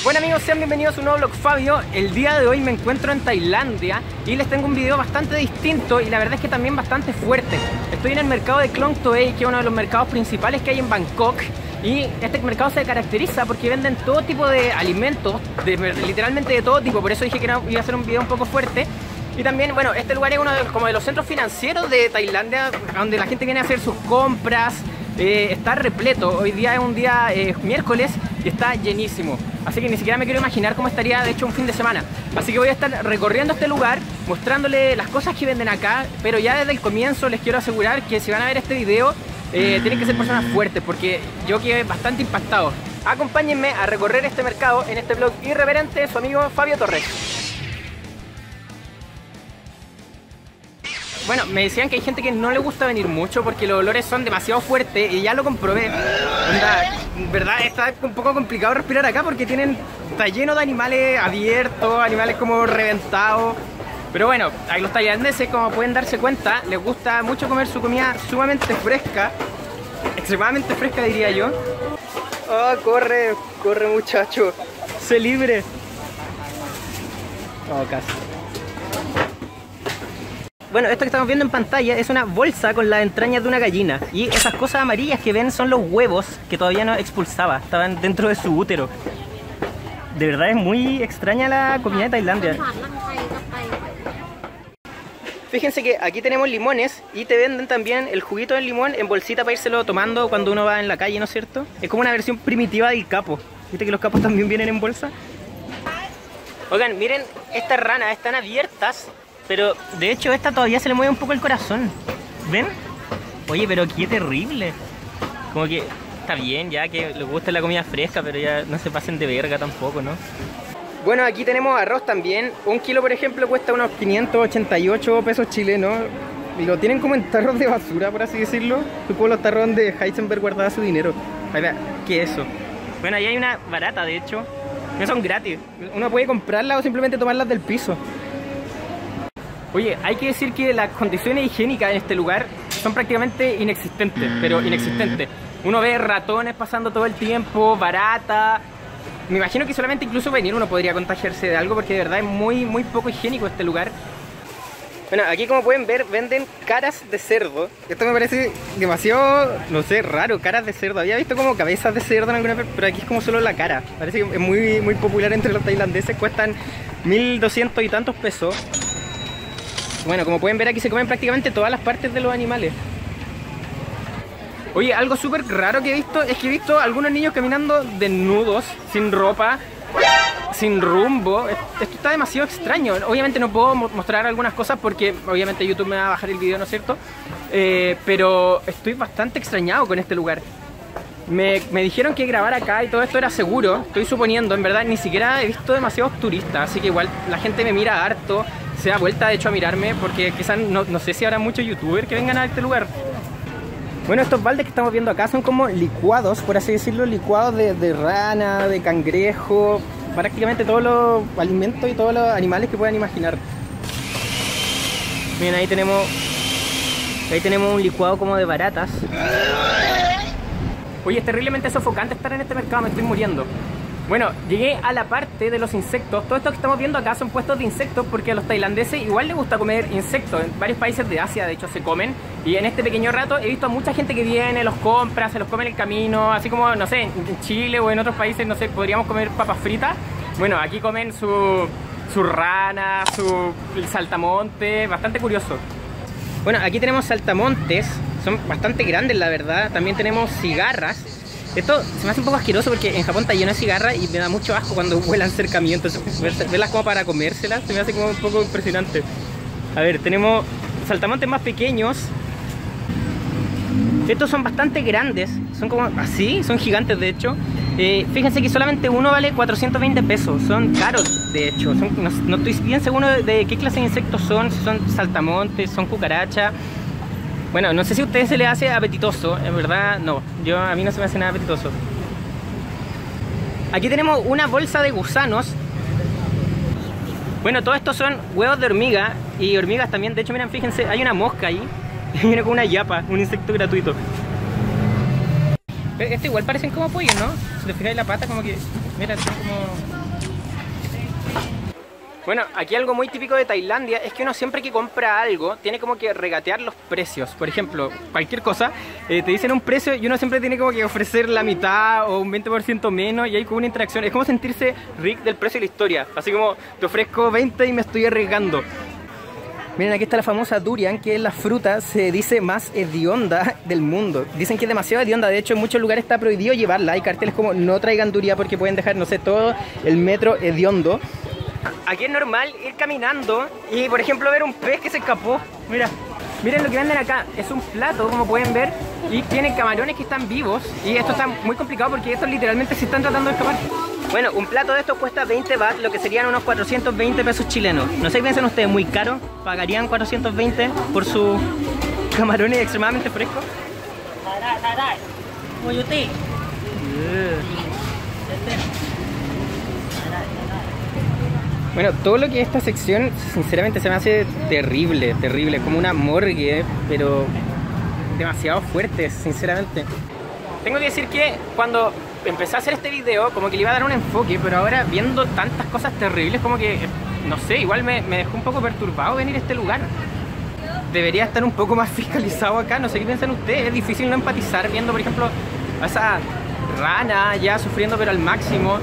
Bueno amigos, sean bienvenidos a un nuevo vlog Fabio. El día de hoy me encuentro en Tailandia y les tengo un video bastante distinto y la verdad es que también bastante fuerte. Estoy en el mercado de Klong Toei, que es uno de los mercados principales que hay en Bangkok. Y este mercado se caracteriza porque venden todo tipo de alimentos, literalmente de todo tipo. Por eso dije que iba a hacer un video un poco fuerte. Y también, bueno, este lugar es uno como de los centros financieros de Tailandia, donde la gente viene a hacer sus compras. Está repleto. Hoy día es un día miércoles y está llenísimo. Así que ni siquiera me quiero imaginar cómo estaría de hecho un fin de semana. Así que voy a estar recorriendo este lugar, mostrándole las cosas que venden acá. Pero ya desde el comienzo les quiero asegurar que si van a ver este video, tienen que ser personas fuertes, porque yo quedé bastante impactado. Acompáñenme a recorrer este mercado en este vlog irreverente, su amigo Fabio Torres. Bueno, me decían que hay gente que no le gusta venir mucho porque los olores son demasiado fuertes y ya lo comprobé. En verdad está un poco complicado respirar acá porque está lleno de animales abiertos, animales como reventados. Pero bueno, a los tailandeses, como pueden darse cuenta, les gusta mucho comer su comida sumamente fresca, extremadamente fresca diría yo. Oh, corre, corre muchacho, sé libre. Oh, casi. Bueno, esto que estamos viendo en pantalla es una bolsa con las entrañas de una gallina. Y esas cosas amarillas que ven son los huevos que todavía no expulsaba, estaban dentro de su útero. De verdad es muy extraña la comida de Tailandia. Fíjense que aquí tenemos limones y te venden también el juguito del limón en bolsita para írselo tomando cuando uno va en la calle, ¿no es cierto? Es como una versión primitiva del capo. ¿Viste que los capos también vienen en bolsa? Oigan, miren, estas ranas están abiertas. Pero de hecho esta todavía se le mueve un poco el corazón. ¿Ven? Oye, pero qué terrible. Como que está bien ya que les gusta la comida fresca, pero ya no se pasen de verga tampoco, ¿no? Bueno, aquí tenemos arroz también. Un kilo, por ejemplo, cuesta unos 588 pesos chilenos. Y lo tienen como en tarros de basura, por así decirlo. Supongo los tarros donde Heisenberg guardaba su dinero. Ahí vea, ¿qué es eso? Bueno, ahí hay una barata, de hecho. No son gratis. Uno puede comprarlas o simplemente tomarlas del piso. Oye, hay que decir que las condiciones higiénicas en este lugar son prácticamente inexistentes, pero inexistentes. Uno ve ratones pasando todo el tiempo, barata. Me imagino que solamente incluso venir uno podría contagiarse de algo porque de verdad es muy poco higiénico este lugar. Bueno, aquí como pueden ver venden caras de cerdo. Esto me parece demasiado, no sé, raro, caras de cerdo. Había visto como cabezas de cerdo en alguna vez, pero aquí es como solo la cara. Parece que es muy popular entre los tailandeses, cuestan 1200 y tantos pesos. Bueno, como pueden ver aquí se comen prácticamente todas las partes de los animales. Oye, algo súper raro que he visto es que he visto a algunos niños caminando desnudos, sin ropa, sin rumbo. Esto está demasiado extraño. Obviamente no puedo mostrar algunas cosas porque obviamente YouTube me va a bajar el video, ¿no es cierto? Pero estoy bastante extrañado con este lugar. Me dijeron que grabar acá y todo esto era seguro, estoy suponiendo, en verdad ni siquiera he visto demasiados turistas, así que igual la gente me mira harto, se da vuelta de hecho a mirarme porque quizás no sé si habrá muchos youtubers que vengan a este lugar. Bueno, estos baldes que estamos viendo acá son como licuados, por así decirlo, licuados de rana, de cangrejo, prácticamente todos los alimentos y todos los animales que puedan imaginar. Miren, ahí tenemos un licuado como de baratas. Oye, es terriblemente sofocante estar en este mercado, me estoy muriendo. Bueno, llegué a la parte de los insectos. Todo esto que estamos viendo acá son puestos de insectos porque a los tailandeses igual les gusta comer insectos. En varios países de Asia, de hecho, se comen. Y en este pequeño rato he visto a mucha gente que viene, los compra, se los come en el camino. Así como, no sé, en Chile o en otros países, no sé, podríamos comer papas fritas. Bueno, aquí comen su rana, el saltamonte, bastante curioso. Bueno, aquí tenemos saltamontes. Son bastante grandes, la verdad. También tenemos cigarras. Esto se me hace un poco asqueroso porque en Japón está lleno de cigarras y me da mucho asco cuando vuelan cerca mío. Entonces verlas como para comérselas se me hace como un poco impresionante. A ver, tenemos saltamontes más pequeños. Estos son bastante grandes. Son como así, son gigantes de hecho. Fíjense que solamente uno vale 420 pesos. Son caros de hecho. No estoy bien seguro de qué clase de insectos son. Si son saltamontes, son cucarachas. Bueno, no sé si a ustedes se les hace apetitoso, en verdad no, a mí no se me hace nada apetitoso. Aquí tenemos una bolsa de gusanos. Bueno, todo esto son huevos de hormiga y hormigas también, de hecho miren, fíjense, hay una mosca ahí. Y viene con una yapa, un insecto gratuito. Este igual parecen como pollos, ¿no? Si te fijáis la pata como que Mira, son como... Bueno, aquí algo muy típico de Tailandia es que uno siempre que compra algo tiene como que regatear los precios. Por ejemplo, cualquier cosa, te dicen un precio y uno siempre tiene como que ofrecer la mitad o un 20% menos y hay como una interacción. Es como sentirse Rick del precio de la historia. Así como te ofrezco 20 y me estoy arriesgando. Miren, aquí está la famosa durian, que es la fruta, se dice más hedionda del mundo. Dicen que es demasiado hedionda, de hecho en muchos lugares está prohibido llevarla. Hay carteles como no traigan durian porque pueden dejar, no sé, todo el metro hediondo. Aquí es normal ir caminando y, por ejemplo, ver un pez que se escapó. Mira, miren lo que venden acá. Es un plato, como pueden ver, y tienen camarones que están vivos. Y esto está muy complicado porque estos literalmente se están tratando de escapar. Bueno, un plato de estos cuesta 20 baht, lo que serían unos 420 pesos chilenos. No sé qué piensan ustedes, ¿muy caro? ¿Pagarían 420 por sus camarones extremadamente frescos? Bueno, todo lo que es esta sección, sinceramente se me hace terrible, terrible, como una morgue, pero demasiado fuerte, sinceramente. Tengo que decir que cuando empecé a hacer este video, como que le iba a dar un enfoque, pero ahora viendo tantas cosas terribles, como que, no sé, igual me dejó un poco perturbado venir a este lugar. Debería estar un poco más fiscalizado acá, no sé qué piensan ustedes, es difícil no empatizar viendo, por ejemplo, a esa rana ya sufriendo pero al máximo.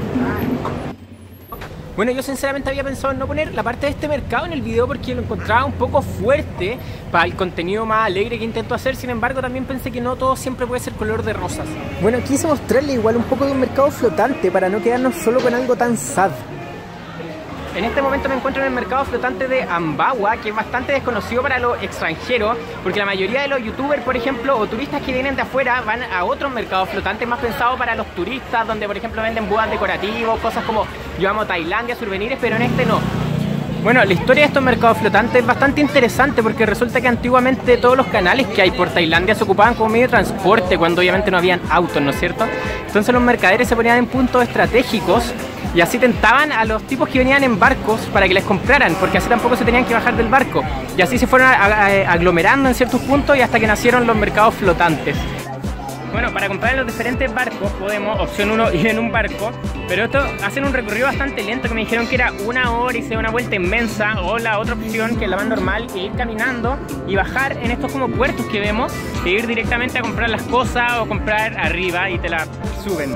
Bueno, yo sinceramente había pensado en no poner la parte de este mercado en el video porque lo encontraba un poco fuerte para el contenido más alegre que intento hacer. Sin embargo, también pensé que no todo siempre puede ser color de rosas. Bueno, quise mostrarle igual un poco de un mercado flotante para no quedarnos solo con algo tan sad. En este momento me encuentro en el mercado flotante de Ambawa, que es bastante desconocido para los extranjeros, porque la mayoría de los youtubers, por ejemplo, o turistas que vienen de afuera, van a otros mercados flotantes más pensados para los turistas, donde por ejemplo venden búhos decorativos, cosas como yo amo Tailandia, souvenirs, pero en este no. Bueno, la historia de estos mercados flotantes es bastante interesante porque resulta que antiguamente todos los canales que hay por Tailandia se ocupaban como medio de transporte cuando obviamente no habían autos, ¿no es cierto? Entonces los mercaderes se ponían en puntos estratégicos y así tentaban a los tipos que venían en barcos para que les compraran, porque así tampoco se tenían que bajar del barco. Y así se fueron aglomerando en ciertos puntos y hasta que nacieron los mercados flotantes. Bueno, para comprar en los diferentes barcos podemos, opción 1, ir en un barco, pero esto hacen un recorrido bastante lento, que me dijeron que era 1 hora y se da una vuelta inmensa, o la otra opción, que es la más normal, que ir caminando y bajar en estos como puertos que vemos, e ir directamente a comprar las cosas o comprar arriba y te la suben.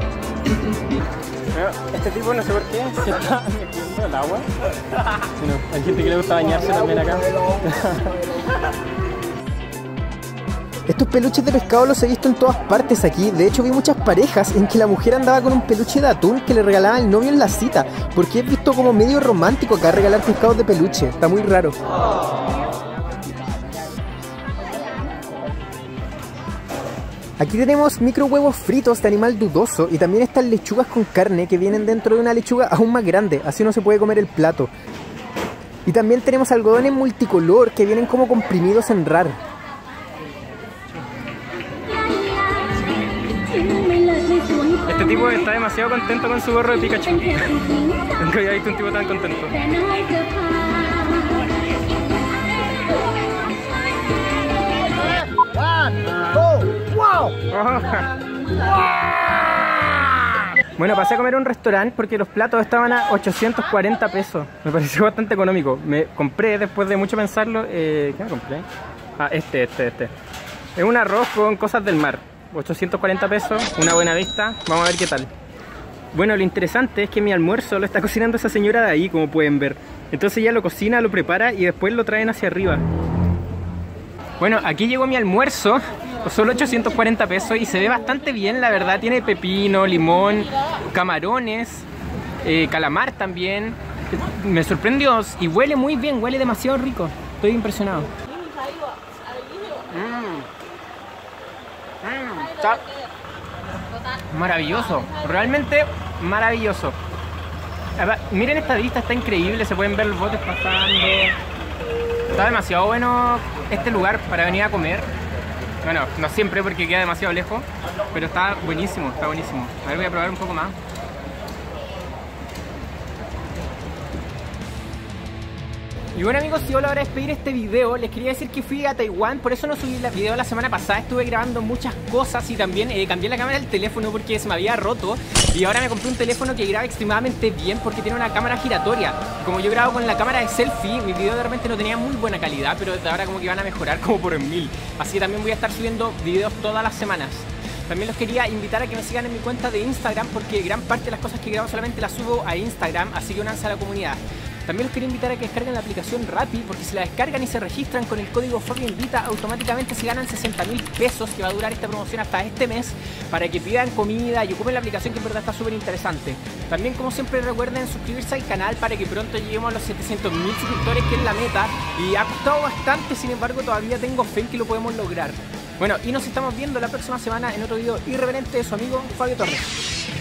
Este tipo no sé por qué se está metiendo al agua. Bueno, hay gente que le gusta bañarse también acá. Estos peluches de pescado los he visto en todas partes aquí. De hecho vi muchas parejas en que la mujer andaba con un peluche de atún que le regalaba el novio en la cita, porque he visto como medio romántico acá regalar pescados de peluche. Está muy raro. Aquí tenemos micro huevos fritos de animal dudoso y también están lechugas con carne que vienen dentro de una lechuga aún más grande, así uno se puede comer el plato. Y también tenemos algodones multicolor que vienen como comprimidos en RAR. Este tipo está demasiado contento con su gorro de Pikachu. Nunca había visto un tipo tan contento. Bueno, pasé a comer a un restaurante porque los platos estaban a 840 pesos. Me pareció bastante económico. Me compré, después de mucho pensarlo, ¿qué me compré? Ah, este. Es un arroz con cosas del mar. 840 pesos, una buena vista. Vamos a ver qué tal. Bueno, lo interesante es que mi almuerzo lo está cocinando esa señora de ahí, como pueden ver. Entonces ella lo cocina, lo prepara y después lo traen hacia arriba. Bueno, aquí llegó mi almuerzo, solo 840 pesos y se ve bastante bien, la verdad. Tiene pepino, limón, camarones, calamar también. Me sorprendió y huele muy bien, huele demasiado rico. Estoy impresionado. Está maravilloso, realmente maravilloso. Miren esta vista, está increíble, se pueden ver los botes pasando. Está demasiado bueno este lugar para venir a comer. Bueno, no siempre porque queda demasiado lejos, pero está buenísimo, está buenísimo. A ver, voy a probar un poco más. Y bueno amigos, si yo a la hora de despedir este video, les quería decir que fui a Taiwán, por eso no subí el video la semana pasada. Estuve grabando muchas cosas y también cambié la cámara del teléfono porque se me había roto. Y ahora me compré un teléfono que graba extremadamente bien porque tiene una cámara giratoria. Como yo grabo con la cámara de selfie, mi video de repente no tenía muy buena calidad, pero ahora como que van a mejorar como por 1000. Así que también voy a estar subiendo videos todas las semanas. También los quería invitar a que me sigan en mi cuenta de Instagram porque gran parte de las cosas que grabo solamente las subo a Instagram, así que únanse a la comunidad. También los quería invitar a que descarguen la aplicación Rappi porque si la descargan y se registran con el código FABioInvita automáticamente se ganan 60.000 pesos, que va a durar esta promoción hasta este mes, para que pidan comida y ocupen la aplicación, que en verdad está súper interesante. También, como siempre, recuerden suscribirse al canal para que pronto lleguemos a los 700.000 suscriptores, que es la meta, y ha costado bastante, sin embargo todavía tengo fe en que lo podemos lograr. Bueno, y nos estamos viendo la próxima semana en otro video irreverente de su amigo Fabio Torres.